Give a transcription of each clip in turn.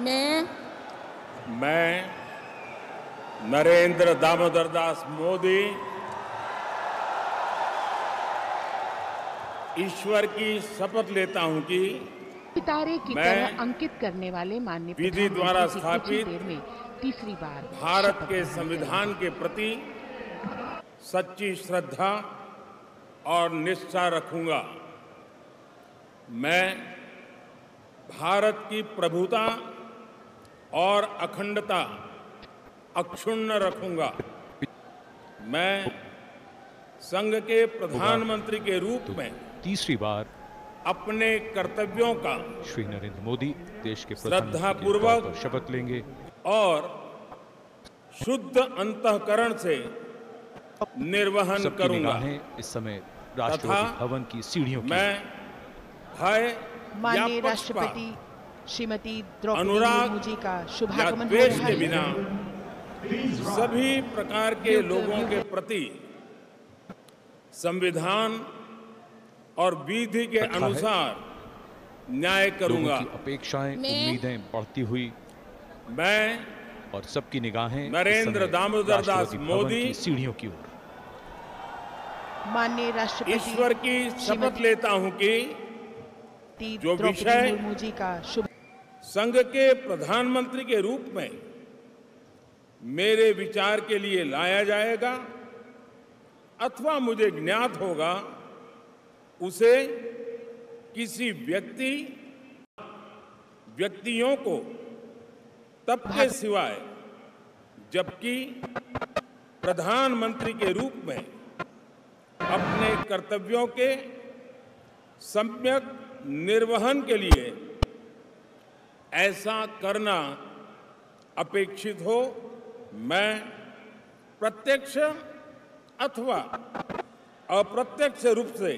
मैं नरेंद्र दामोदर दास मोदी ईश्वर की शपथ लेता हूं कि सितारे की तरह अंकित करने वाले माननीय विधि द्वारा स्थापित देर में तीसरी बार भारत के संविधान के प्रति सच्ची श्रद्धा और निष्ठा रखूंगा। मैं भारत की प्रभुता और अखंडता अक्षुण्ण रखूंगा। मैं संघ के प्रधानमंत्री के रूप में तीसरी बार अपने कर्तव्यों का श्री नरेंद्र मोदी देश के श्रद्धापूर्वक शपथ लेंगे और शुद्ध अंतःकरण से निर्वहन करूंगा। इस समय राष्ट्रपति भवन की सीढ़ियों की मैं भय माननीय या राष्ट्रपति श्रीमती द्रौपदी अनुराग मुर्मू जी का या शुभागमन हो द्वेष रहा के है। बिना सभी प्रकार के लोगों के प्रति संविधान और विधि के अनुसार न्याय करूंगा। लोगों की अपेक्षाएं उम्मीदें बढ़ती हुई मैं और सबकी निगाहें नरेंद्र दामोदर दास मोदी सीढ़ियों की ओर माननीय राष्ट्रपति ईश्वर की शपथ लेता हूं कि जो विषय मुर्मू जी का शुभ संघ के प्रधानमंत्री के रूप में मेरे विचार के लिए लाया जाएगा अथवा मुझे ज्ञात होगा उसे किसी व्यक्तियों को तब के सिवाय जबकि प्रधानमंत्री के रूप में अपने कर्तव्यों के सम्यक निर्वहन के लिए ऐसा करना अपेक्षित हो, मैं प्रत्यक्ष अथवा अप्रत्यक्ष रूप से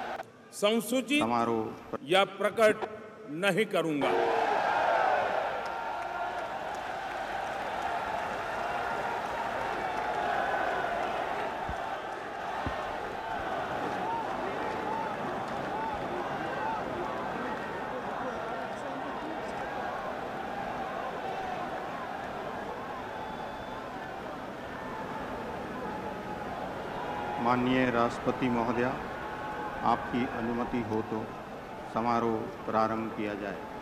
संसूचित या प्रकट नहीं करूंगा। माननीय राष्ट्रपति महोदया, आपकी अनुमति हो तो समारोह प्रारंभ किया जाए।